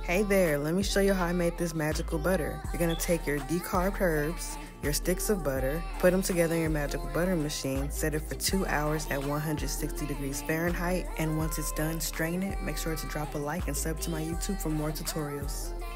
Hey there, let me show you how I made this magical butter. You're gonna take your decarbed herbs, your sticks of butter, put them together in your magical butter machine, set it for 2 hours at 160 degrees Fahrenheit, and once it's done, strain it. Make sure to drop a like and sub to my YouTube for more tutorials.